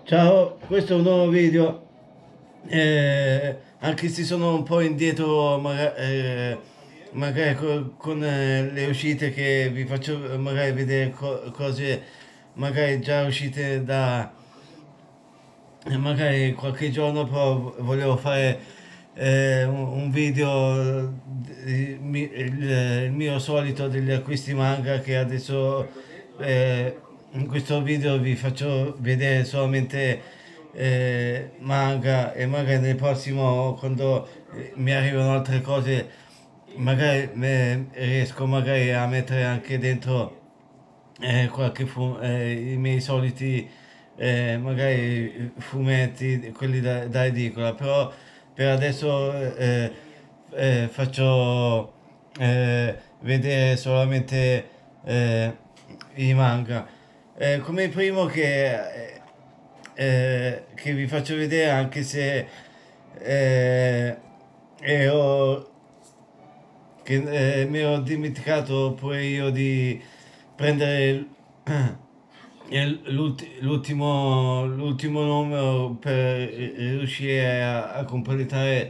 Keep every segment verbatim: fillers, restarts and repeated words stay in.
Ciao, questo è un nuovo video, eh, anche se sono un po' indietro maga- eh, magari co- con eh, le uscite che vi faccio magari vedere co- cose magari già uscite da eh, magari qualche giorno, però volevo fare eh, un, un video, eh, mi- il, il mio solito degli acquisti manga che adesso eh, in questo video vi faccio vedere solamente eh, manga e magari nel prossimo quando eh, mi arrivano altre cose magari eh, riesco magari a mettere anche dentro eh, qualche fu- eh, i miei soliti eh, magari fumetti, quelli da, da edicola, però per adesso eh, eh, faccio eh, vedere solamente eh, i manga. Eh, come primo che, eh, eh, che vi faccio vedere, anche se eh, ero che eh, mi ero dimenticato pure io di prendere il- il- l'ulti- l'ultimo l'ultimo numero per riuscire a, a completare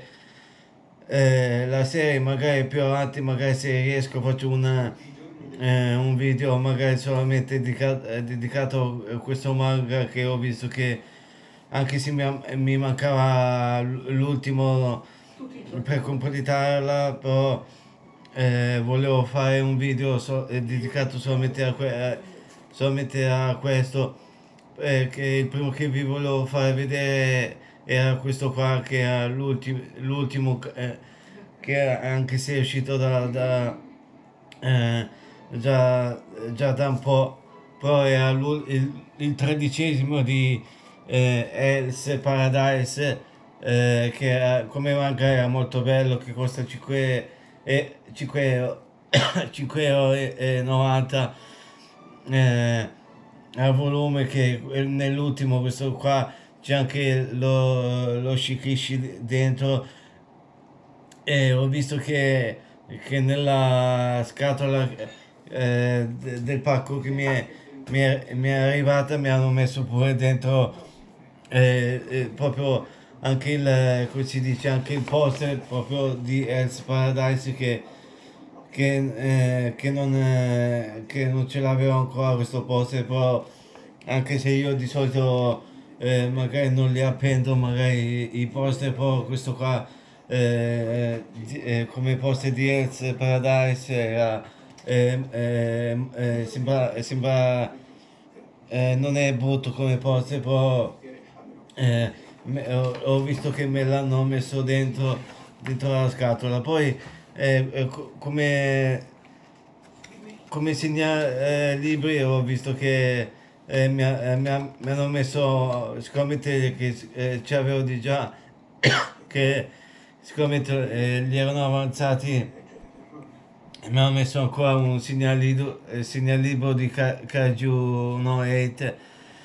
eh, la serie. Magari più avanti, magari se riesco faccio una, eh, un video magari solamente dedica- eh, dedicato a questo manga che ho visto che anche se mi, mi mancava l'ultimo per completarla, però eh, volevo fare un video so- eh, dedicato solamente a, que- eh, solamente a questo, eh, che il primo che vi volevo fare vedere era questo qua, che era l'ultimo, l'ultimo eh, che anche se è uscito da, da, eh, già, già da un po', però era l'ul- il, il tredicesimo di eh, Hell's Paradise, eh, che era- come manga era molto bello, che costa cinque, e, cinque euro, cinque euro e e novanta eh, al volume, che nell'ultimo questo qua c'è anche lo, lo Shikishi dentro, e ho visto che, che nella scatola eh, de- del pacco che mi è, mi è- mi è arrivata mi hanno messo pure dentro eh, eh, proprio anche il, come si dice, anche il poster proprio di Hell's Paradise, che, che, eh, che non, eh, che non ce l'avevo ancora questo poster, però anche se io di solito eh, magari non li appendo magari i poster, però questo qua eh, di- eh, come poster di Hell's Paradise era, eh, eh, eh, sembra, sembra eh, non è brutto come poster, però eh, me- ho, ho visto che me l'hanno messo dentro, dentro la scatola. Poi eh, eh, co- come, come segnalibri ho visto che eh, mi, ha- eh, mi ha- mi hanno messo sicuramente che eh, ci avevo di già, che sicuramente eh, li erano avanzati. Mi hanno messo ancora un segnalibro, eh, segnalibro di Ka- Kaiju no otto.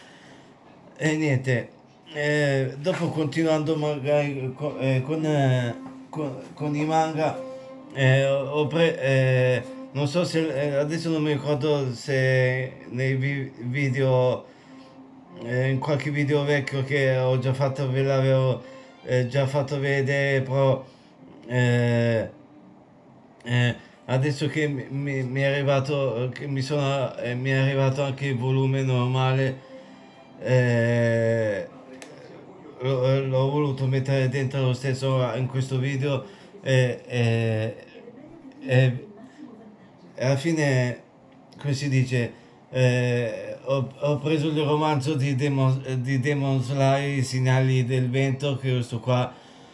E niente, eh, dopo continuando magari co- eh, con, eh, con- con i manga, eh, ho ho pre- eh, non so se eh, adesso non mi ricordo se nei vi- video, eh, in qualche video vecchio che ho già fatto, ve l'avevo eh, già fatto vedere, però eh, eh, adesso che mi, mi- mi è arrivato, che mi sono, eh, mi è arrivato anche il volume normale, eh, l'ho, l'ho voluto mettere dentro lo stesso in questo video, e, e- e- e alla fine, come si dice, eh, ho, ho preso il romanzo di Demon, di Demon Slayer, I segnali del vento, che è questo qua,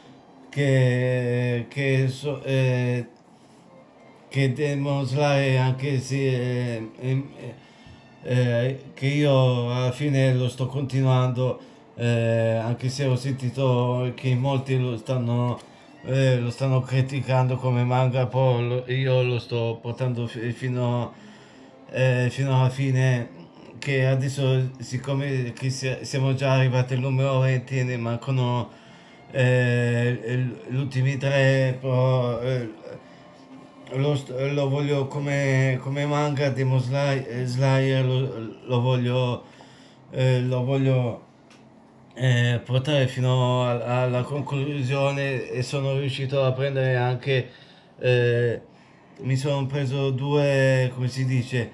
che, che so- eh, che Demon Slayer, anche se eh, ehm, eh, che io alla fine lo sto continuando, eh, anche se ho sentito che in molti lo stanno, eh, lo stanno criticando come manga, poi lo- io lo sto portando fi- fino, eh, fino alla fine, che adesso siccome che si- siamo già arrivati al numero venti e ne mancano eh, gli ultimi tre, però eh, lo, st- lo voglio come, come manga. Demon Slayer, Slayer lo, lo voglio, eh, lo voglio eh, portare fino al- alla conclusione e sono riuscito a prendere anche, eh, mi sono preso due, come si dice,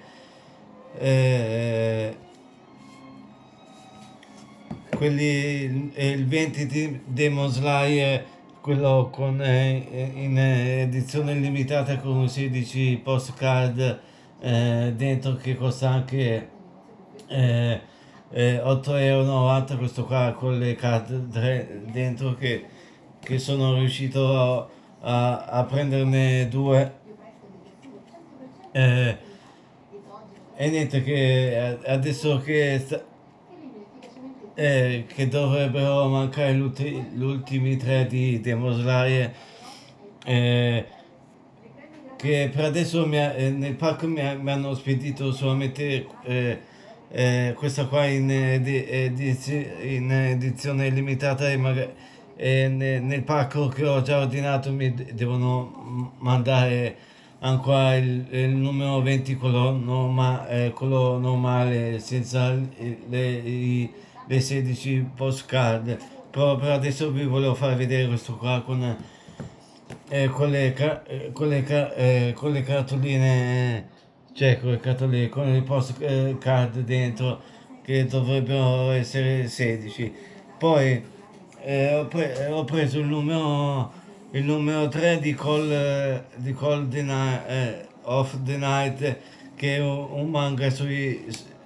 eh, quelli, eh, il venti di Demon Slayer, quello con, eh, in edizione limitata con sedici postcard eh, dentro che costa anche eh, eh, otto e novanta euro, questo qua con le carte tre dentro che, che sono riuscito a, a- a prenderne due. Eh, e niente che eh, adesso che, sta- eh, che dovrebbero mancare gli ulti- gli ultimi tre di Demon Slayer, eh, che per adesso mi ha- eh, nel parco mi, ha- mi hanno spedito solamente eh, eh, questa qua in, edi- edizi- in edizione limitata e, maga- e ne- nel parco che ho già ordinato mi de- devono m- mandare ancora il, il numero venti, quello, norma- eh, quello normale senza il- le, i- le sedici postcard. Però per adesso vi volevo far vedere questo qua con eh, con le, ca- eh, con le ca- eh, con le cartoline, cioè con le cartoline, con i postcard dentro che dovrebbero essere sedici. Poi eh, ho, pre- eh, ho preso il numero, il numero tre di Call, eh, di Call the Night, eh, of the Night, che è un, un manga sui,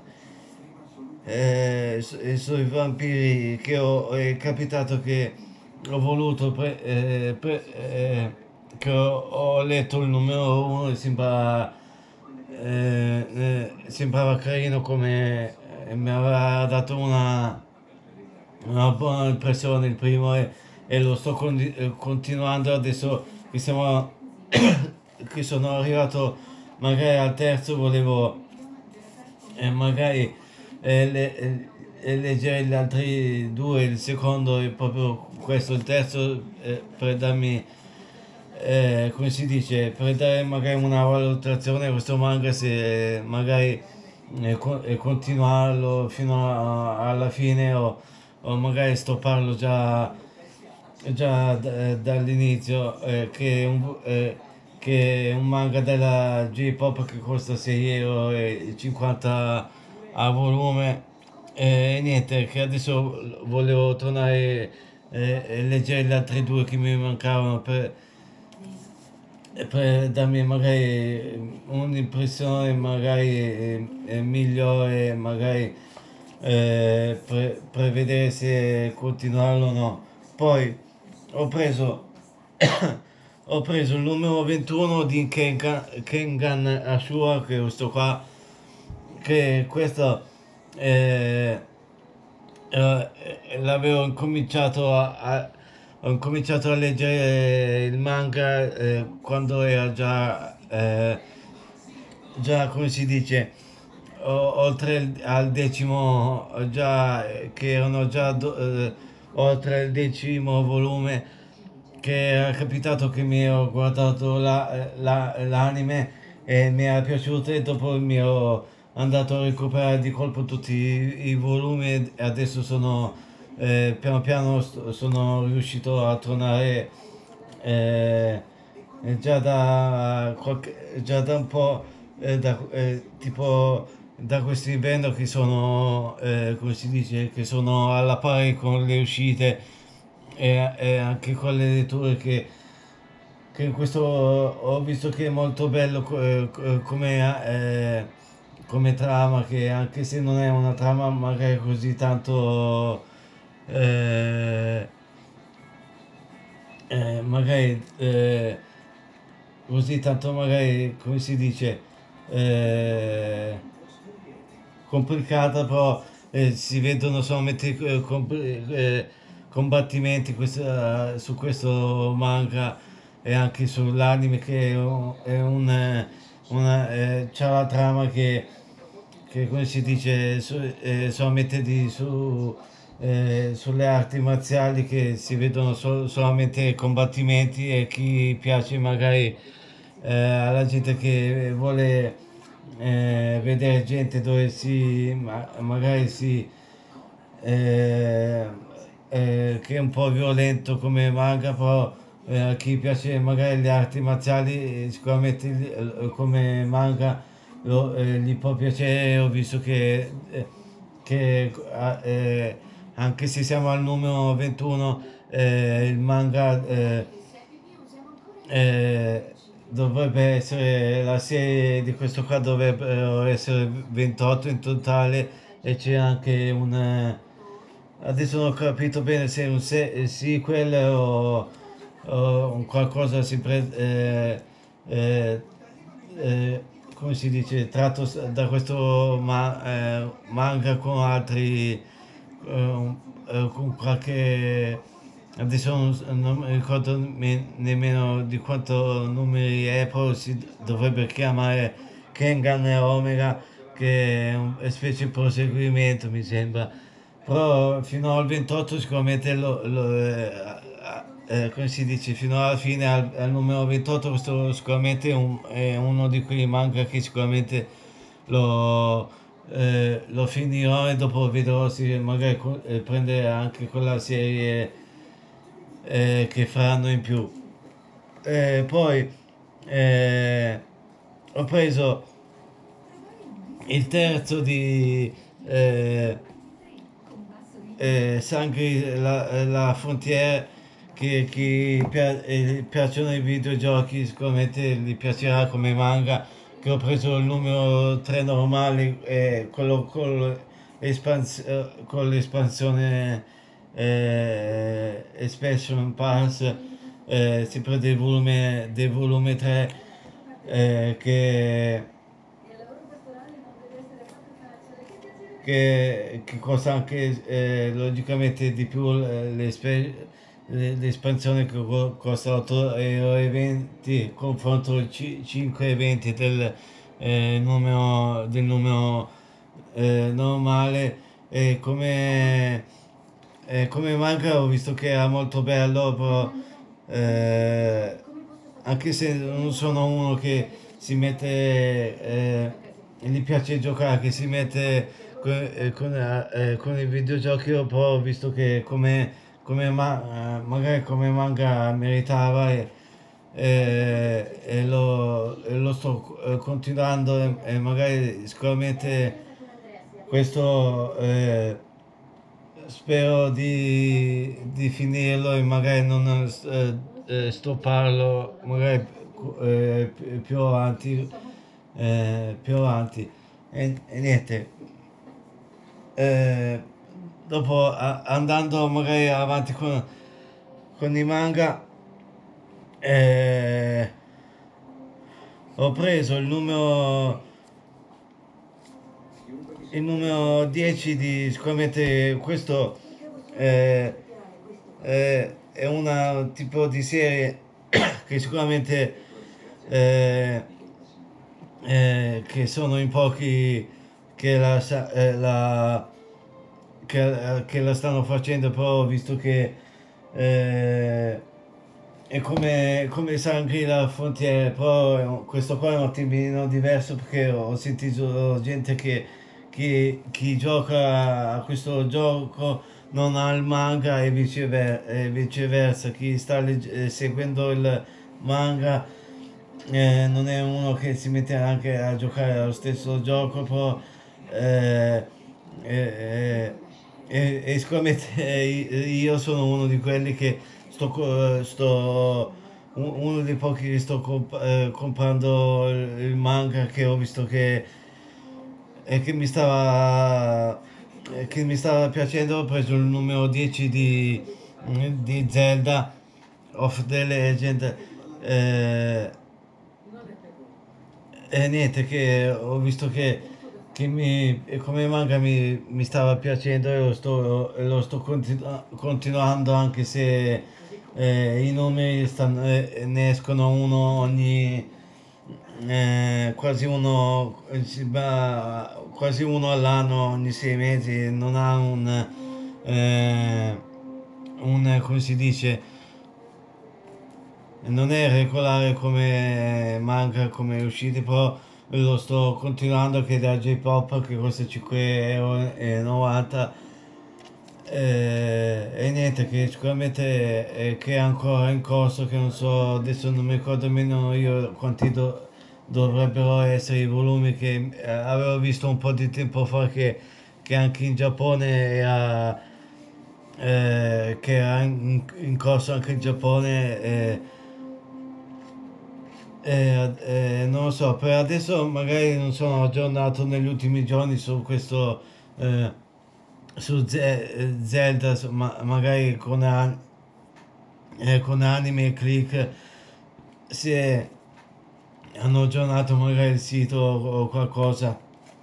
eh, su- eh, sui vampiri che ho, è capitato che ho voluto pre- eh, pre- eh, che ho, ho letto il numero uno e sembra, eh, eh, sembrava carino come eh, mi aveva dato una, una buona impressione il primo e, e lo sto condi- eh, continuando adesso che siamo che sono arrivato magari al terzo volevo e magari eh, le- eh, eh, leggere gli altri due, il secondo e proprio questo, il terzo, eh, per darmi, eh, come si dice, per dare magari una valutazione a questo manga se magari eh, co- e continuarlo fino a- alla fine o, o magari stopparlo già, già d- dall'inizio, eh, che è un, eh, che è un manga della J-Pop che costa sei euro e cinquanta a volume e niente che adesso volevo tornare eh, e leggere gli altri due che mi mancavano per, per darmi magari un'impressione magari eh, eh, migliore magari eh, per, per vedere se continuarlo o no. Poi ho preso ho preso il numero ventuno di Kengan, Kengan Ashura, che è questo qua, che questo eh, eh, l'avevo incominciato a, a- ho incominciato a leggere il manga eh, quando era già, eh, già come si dice, o- oltre il- al decimo, già, che erano già do- eh, oltre il decimo volume che era capitato che mi ero guardato la- la- l'anime e mi era piaciuto e dopo mi ero andato a recuperare di colpo tutti i, i volumi e adesso sono eh, piano piano sto- sono riuscito a tornare eh, già da qualche, già da un po' eh, da, eh, tipo da questo inverno che sono eh, come si dice che sono alla pari con le uscite e, e anche con le letture che, che questo ho visto che è molto bello co- eh, co- come, eh, come trama, che anche se non è una trama magari così tanto eh, eh, magari eh, così tanto magari come si dice eh, complicata, però eh, si vedono solamente eh, com- eh, combattimenti questa- su questo manga e anche sull'anime che è un, è un, eh, una, eh, c'ha la trama che, che come si dice su, eh, solamente di, su, eh, sulle arti marziali che si vedono sol- solamente combattimenti e chi piace magari eh, alla gente che vuole eh, vedere gente dove si ma- magari si eh, eh, che è un po' violento come manga, però eh, a chi piace magari le arti marziali, eh, sicuramente eh, come manga lo- eh, gli può piacere. Ho visto che, eh, che, eh, anche se siamo al numero ventuno, eh, il manga eh, eh, dovrebbe essere, la serie di questo qua dovrebbero essere ventotto in totale, e c'è anche un... eh, adesso non ho capito bene se è un se- sequel o, o un qualcosa si pre- eh, eh, eh, come si dice, tratto s- da questo ma- eh, manga con altri, eh, un- eh, con qualche, adesso non, s- non mi ricordo me- nemmeno di quanto numeri è, però si dovrebbe chiamare Kengan e Omega, che è un è specie di proseguimento, mi sembra. Però fino al ventotto sicuramente lo, lo, eh, eh, come si dice, fino alla fine, al, al numero ventotto, questo sicuramente è, un- è uno di quei manga che sicuramente lo, eh, lo finirò, e dopo vedrò se magari co- eh, prendere anche quella serie eh, che faranno in più. Eh, poi eh, ho preso il terzo di eh, eh, Sangri la, la Frontiera, che chi pia- eh, piacciono i videogiochi sicuramente gli piacerà come manga, che ho preso il numero tre normale, eh, quello con, l'espans- eh, con l'espansione eh, Expansion Pass, eh, sempre del volume, del volume tre, eh, che che, che costa anche eh, logicamente di più, eh, l'espe- le- l'espansione, che co- costa otto euro e venti confronto al ci- cinque e venti del, eh, numero, del numero eh, normale. E come, eh, come manga ho visto che era molto bello, però eh, anche se non sono uno che si mette, eh, gli piace giocare, che si mette con, eh, con, eh, con i videogiochi, io però ho visto che come, come ma- eh, magari come manga meritava, e, e- e lo, e lo sto eh, continuando, e, e magari sicuramente questo eh, spero di, di finirlo, e magari non eh, eh, stopparlo magari eh, pi- più avanti, eh, più avanti. E, e niente, eh, dopo a- andando magari avanti con, con i manga, eh, ho preso il numero il numero dieci di, sicuramente questo eh, eh, è un tipo di serie che sicuramente eh, eh, che sono in pochi che la, sa- eh, la- che, eh, che la stanno facendo, però visto che eh, è come, come Shangri-La Frontiere, però è un- questo qua è un attimino diverso, perché ho sentito gente che chi, chi gioca a questo gioco non ha il manga, e vicever- e viceversa, chi sta legg- eh, seguendo il manga eh, non è uno che si mette anche a giocare allo stesso gioco, però eh, eh, eh, e sicuramente eh, io sono uno di quelli che sto, co- sto un- uno dei pochi che sto comp- eh, comprando il, il manga, che ho visto che, e che mi stava eh, che mi stava piacendo. Ho preso il numero dieci di, di Zelda of the Legend, eh, e niente, che ho visto che, che mi, e come manga mi, mi stava piacendo, e lo sto, e lo sto continu- continuando, anche se eh, i numeri stanno- eh, ne escono uno ogni, eh, quasi uno, eh, si va- quasi uno all'anno, ogni sei mesi. Non ha un, eh, un, come si dice, non è regolare come manga, come uscite, però lo sto continuando, che da J-Pop, che costa cinque euro e novanta. Eh, e niente, che sicuramente è, che è ancora in corso, che non so, adesso non mi ricordo nemmeno io quanti do- dovrebbero essere i volumi che eh, avevo visto un po' di tempo fa che, che anche in Giappone era, eh, che era in, in corso anche in Giappone. eh, eh, eh, non lo so, per adesso magari non sono aggiornato negli ultimi giorni su questo, eh, su Ze- eh, Zelda, su- ma magari con, an- eh, con Anime e Click si è- hanno aggiornato magari il sito o, o qualcosa.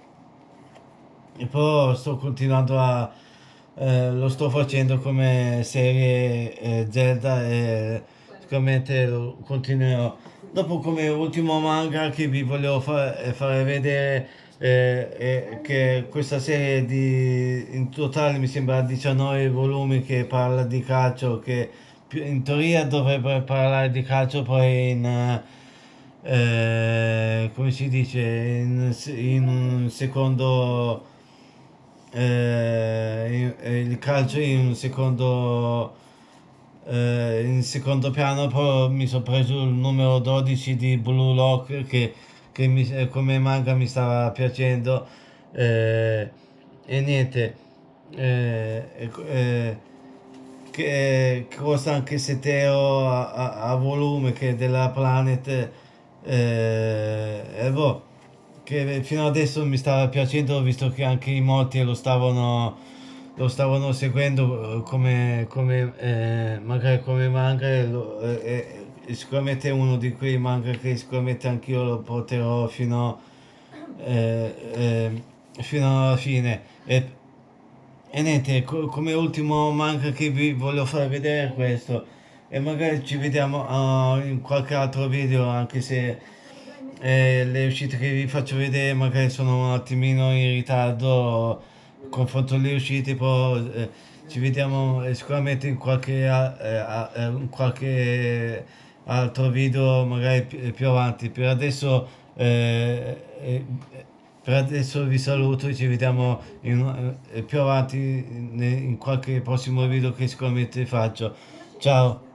E poi sto continuando a, eh, lo sto facendo come serie eh, Zelda e sicuramente lo continuerò. Dopo come ultimo manga che vi volevo fa- eh, fare vedere eh, è che questa serie di in totale mi sembra diciannove volumi che parla di calcio, che più- in teoria dovrebbe parlare di calcio, poi in eh, eh, come si dice in, in un secondo eh, in- eh, il calcio in un secondo eh, in secondo piano. Poi mi sono preso il numero dodici di Blue Lock che, che mi- eh, come manga mi stava piacendo eh, e niente eh, ecco, eh, che, che costa anche sette euro a, a- a volume, che è della Planet eh, e boh, che fino adesso mi stava piacendo visto che anche in molti lo stavano lo stavano seguendo eh, come, come eh, magari come manga e, lo- e- e sicuramente è uno di quei manga che sicuramente anch'io lo porterò fino, eh, eh, fino alla fine. E, e niente, co- come ultimo manga che vi voglio far vedere è questo. E magari ci vediamo ah, in qualche altro video, anche se eh, le uscite che vi faccio vedere magari sono un attimino in ritardo confronto alle uscite, poi eh, ci vediamo eh, sicuramente in qualche, a- eh, a- eh, in qualche altro video magari pi- più avanti. Per adesso, eh, eh, per adesso vi saluto e ci vediamo in- eh, più avanti in, in qualche prossimo video che sicuramente faccio. Ciao!